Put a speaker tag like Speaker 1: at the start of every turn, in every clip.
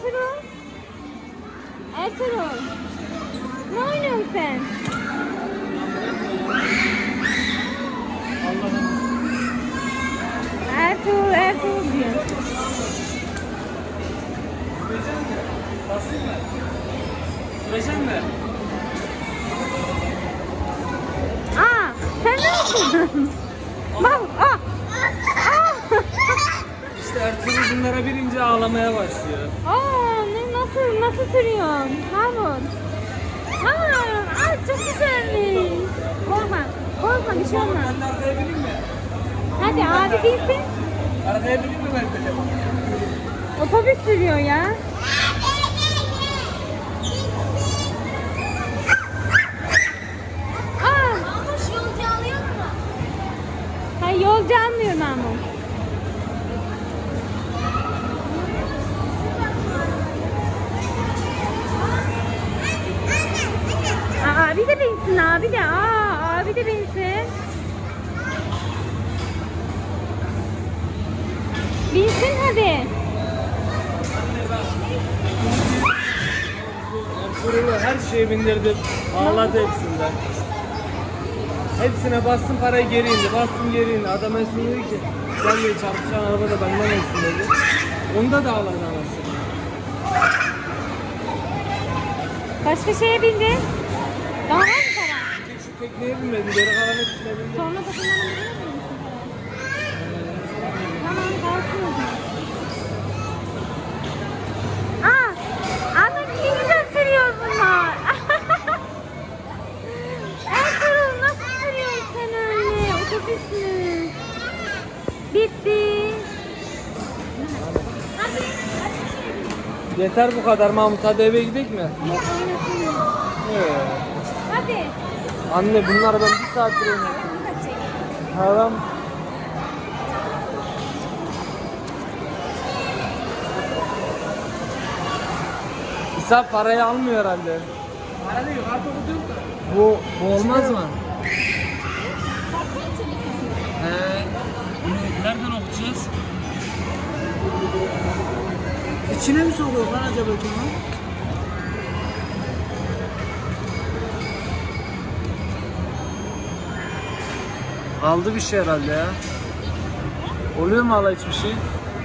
Speaker 1: Ertuğrul. Ertuğrul. Ne oynuyorsun sen? Ertuğrul diyor.
Speaker 2: Süreceksin mi?
Speaker 1: Aa, sen ne yapıyorsun? Bak,
Speaker 2: İşte Ertuğrul bunlara birinci ağlamaya başlıyor.
Speaker 1: nasıl sürüyorsun? Mahmut. Çok güzelmiş. Korkma bir şey olmaz.
Speaker 2: Ben de arkaya bineyim mi?
Speaker 1: Hadi abi binsin.
Speaker 2: Arkaya bineyim mi ben de?
Speaker 1: Otobüs sürüyor ya.
Speaker 3: Yolcu alıyor mu?
Speaker 1: Hayır, yolcu almıyor Mahmut. Abi de binsin, abi de. Abi de binsin. Binsin hadi.
Speaker 2: Ertuğrul'u her şeye bindirdim. Ağladı hepsinden. Hepsine bastım, parayı geri indi. Bastım geri indi. Adam en son dedi ki sen de çarpışan araba da benden olsun dedi. Onda da ağladı anası.
Speaker 1: Başka şeye bindin. Daha var mı para?
Speaker 2: Bir tek şu tekneye binmedim. Geri kalan hepsine bindim.
Speaker 1: Sonra da bunları bilir misin? Tamam, kalsın o zaman. Anne ne güzel sürüyor bunlar. Ertuğrul nasıl sürüyorsun sen öyle? Otobüs mü? Bitti.
Speaker 2: Yeter bu kadar Mahmut. Hadi eve gidelim mi?
Speaker 1: Hadi.
Speaker 2: Anne bunlar ben bir saattir oynuyorum. Tamam. İsa parayı almıyor herhalde. Para değil, kart okutuyorum da. Bu olmaz mı? Bunu nereden okuyacağız? İçine mi sokuyor lan acaba kim? Aldı bir şey herhalde ya. Oluyor mu hala hiçbir şey?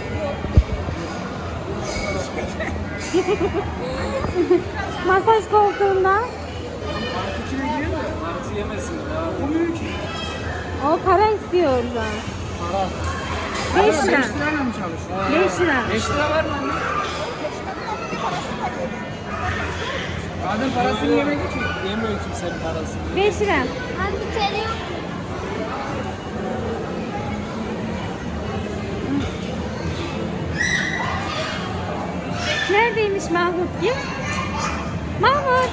Speaker 1: Masaj koltuğunda.
Speaker 2: Artı içine giriyor mu? Artı yemesin ya. Bu büyük.
Speaker 1: O para istiyor orada.
Speaker 2: Para.
Speaker 1: 5 lira.
Speaker 2: 5 lirayla mı çalışıyor?
Speaker 1: 5 lira.
Speaker 2: 5 lira var mı anne? Adem parasını yemedi ki. Yemiyor kimsenin parasını.
Speaker 1: 5 lira.
Speaker 3: Abi bir TL yok.
Speaker 1: Neredeymiş Mahmut ki? Mahmut.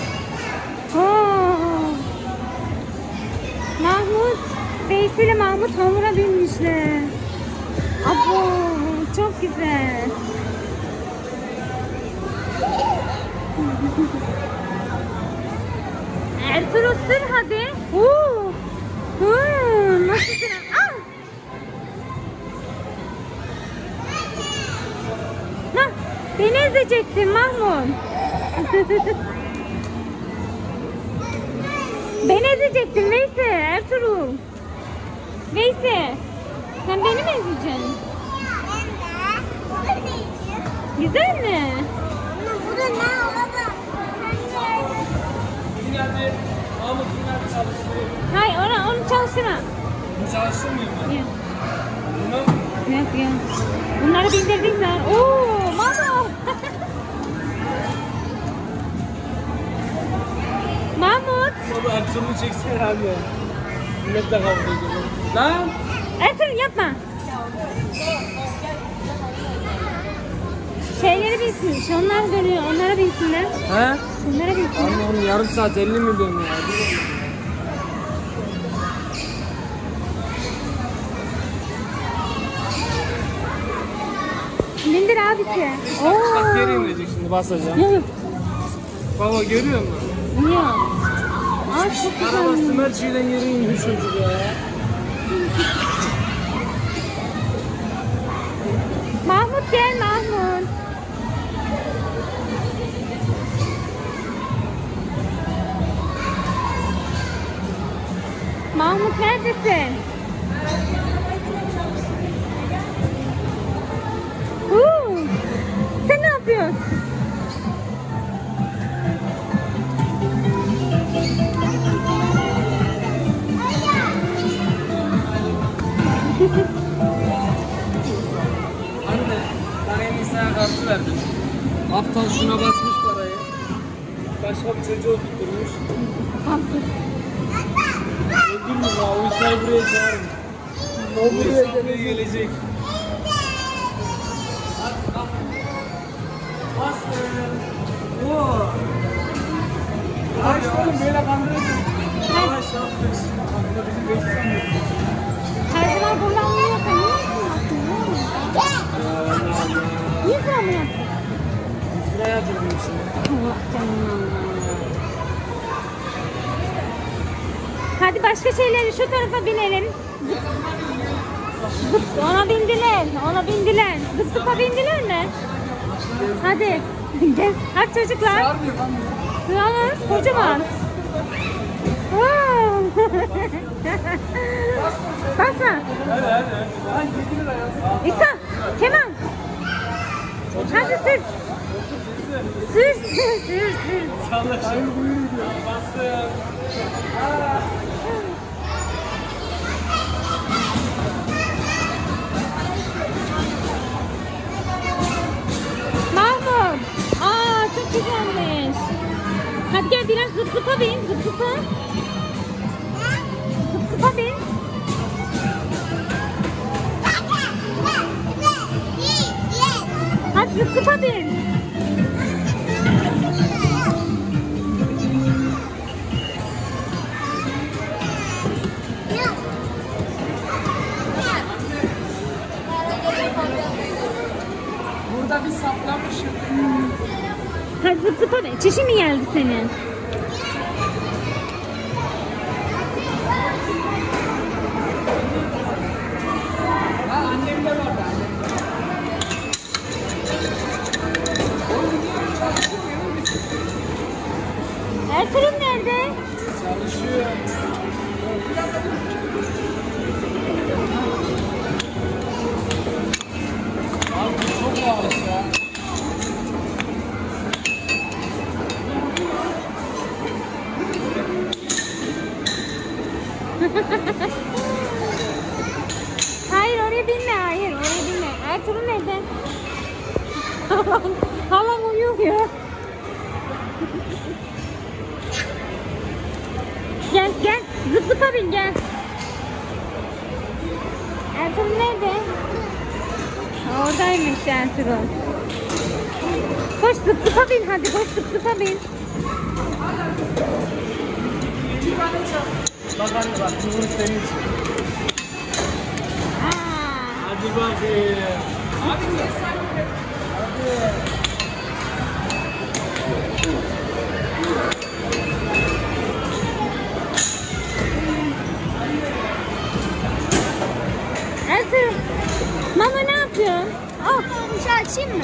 Speaker 1: Mahmut. Veysel ile Mahmut hamura binmişler. Abo, çok güzel. Ertuğrul sür hadi. Nasıl sür? Beni ezecektin Mahmut. Beni ezecektin Veysel, Ertuğrul. Veysel, sen beni mi ezeceksin? Güzel mi?
Speaker 3: Bu da ne baba?
Speaker 2: Geldi. Mahmut bunlar çalıştırıyor.
Speaker 1: Hayır, onu çalıştırma.
Speaker 2: Bunu çalıştırmıyor mu?
Speaker 1: Yok.
Speaker 2: Bunu
Speaker 1: Yok. Bunları bindirdik sen. Mahmut. Mahmut.
Speaker 2: baba Ertuğrul'u çeksin herhalde. Milletle kavga ediyor. Lan!
Speaker 1: Ertuğrul yapma. Şeyleri binsin. Şunlar dönüyor. Onlara binsinler.
Speaker 2: He?
Speaker 1: Şunlara binsinler.
Speaker 2: Anne onun yarım saat 50 milyon ya.
Speaker 1: Bindir abisi.
Speaker 2: Bak geri inecek şimdi basacağım.
Speaker 1: Yok.
Speaker 2: Baba görüyor musun?
Speaker 1: Yok. Ay çok
Speaker 2: Araba
Speaker 1: güzel.
Speaker 2: simerçiden yere indi çocuk ya.
Speaker 1: Mahmut gel Mahmut. Mahmut neredesin? Sen ne yapıyorsun?
Speaker 2: Anne, bana en iyisi kartı verdin. Aptal şuna basmış parayı. Başka bir çocuğu oturtmuş. Öldürmüş ya, Uysa'yı buraya çağırın. Uysa buraya gelecek. Bastım. Oo. Ay oğlum böyle kandırıyorsun. Yavaş yapmış. Aslında bizim 500 sanmıyoruz.
Speaker 1: Her zaman kullanmıyorsun. Niye sıra mı yaptın?
Speaker 2: Sıraya yatırdım içine.
Speaker 1: Allah canına. Hadi başka şeyleri şu tarafa binelim. Ona bindiler. Ona bindiler. Zıp zıpa bindiler mi? Hadi. Gel. Hadi çocuklar.
Speaker 2: Sarmıyor lan.
Speaker 1: Sığamaz. Kocaman. Basma.
Speaker 2: Hadi. Ay 7 lira ya.
Speaker 1: İsa. Kemal. Hadi sür. Sür.
Speaker 2: Çalışın. Bastım.
Speaker 1: Mahmut. Çok güzelmiş. Hadi gel biraz zıp zıpa bin. Zıp zıpa. Zıp zıpa bin. Hadi zıp zıpa bin.
Speaker 2: Burada bir saplamışım.
Speaker 1: Hadi zıp zıpa bin. Çişi mi geldi senin?
Speaker 2: Ha annem de var da.
Speaker 1: Ertuğrul nerede?
Speaker 2: Çalışıyor. Abi bu çok yavaş ya.
Speaker 1: Hayır oraya binme. Hayır oraya binme. Ertuğrul nerede? Halam uyuyor. Gel. Zıp zıpa bin gel. Ertuğrul nerede? Oradaymış Ertuğrul. Koş zıp zıpa bin hadi. Koş zıp zıpa bin.
Speaker 2: Bak anne bak, bu senin için. Hadi bakayım. Abi niye saymıyor? Hadi.
Speaker 1: Ertuğrul. Mama ne yapıyorsun?
Speaker 3: Bir şey açayım mı?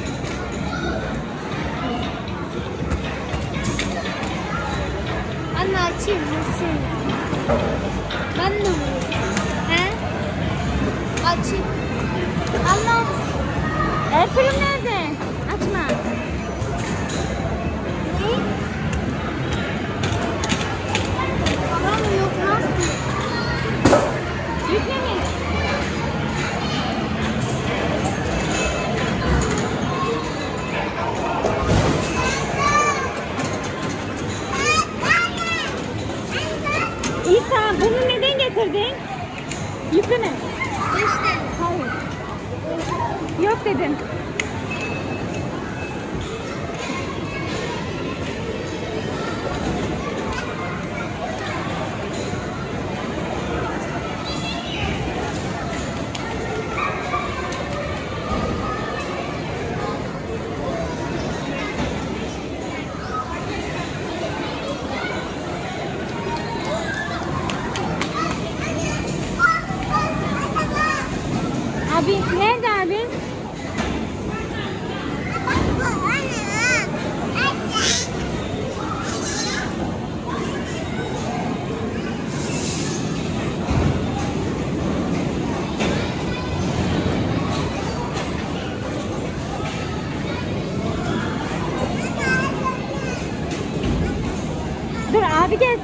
Speaker 3: Anne açayım mısın? Ben de mi? He? Açayım. Allah.
Speaker 1: Ertuğrul nerede? Açma.
Speaker 3: Ne? Tamam yok nasıl?
Speaker 1: Yüklemiş. İsa bunu neden getirdin? Yükleme.
Speaker 3: İşte.
Speaker 1: Hayır. Yok dedim. Abi nerede abi?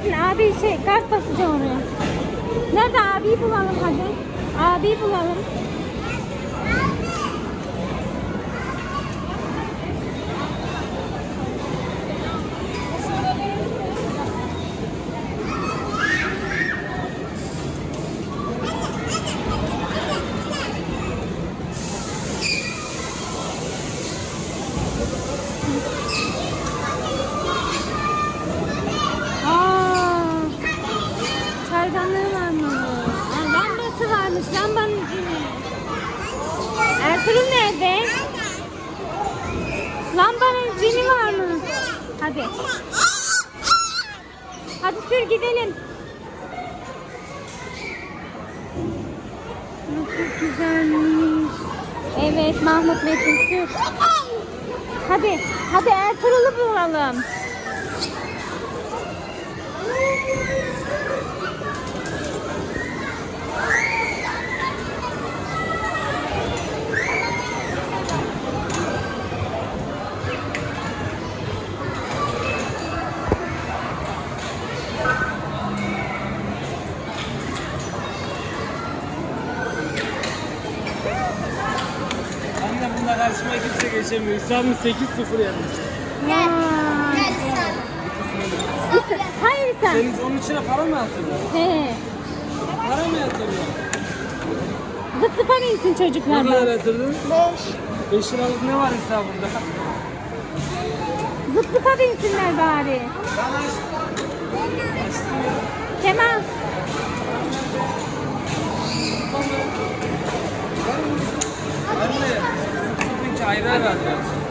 Speaker 1: binsin. Abi kart basacağım oraya. Nerede abiyi bulalım hadi. Abiyi bulalım. Çaydanlığı varmış. Lambası varmış. Lambanın içine. Ertuğrul nerede? Lambanın zili varmış. Hadi. Hadi sür gidelim. Çok güzelmiş. Evet Mahmut Metin sür. Hadi. Hadi Ertuğrul'u bulalım.
Speaker 2: Anne bununla karşıma kimse geçemiyor. İslam'ın 8-0 yenmiş.
Speaker 3: Gel.
Speaker 1: Vay.
Speaker 3: Gel sen.
Speaker 1: Hayır sen.
Speaker 2: Senin onun içine para mı yatırıyor?
Speaker 1: He.
Speaker 2: Para mı yatırıyor?
Speaker 1: Zıp zıpa binsin
Speaker 2: Ne
Speaker 1: çocuklar.
Speaker 2: kadar
Speaker 1: bak.
Speaker 2: yatırdın?
Speaker 3: 5.
Speaker 2: 5 liralık ne var hesabında?
Speaker 1: Zıp zıpa binsinler bari. Kemal.
Speaker 2: Anne, sıfırınki ayrı herhalde.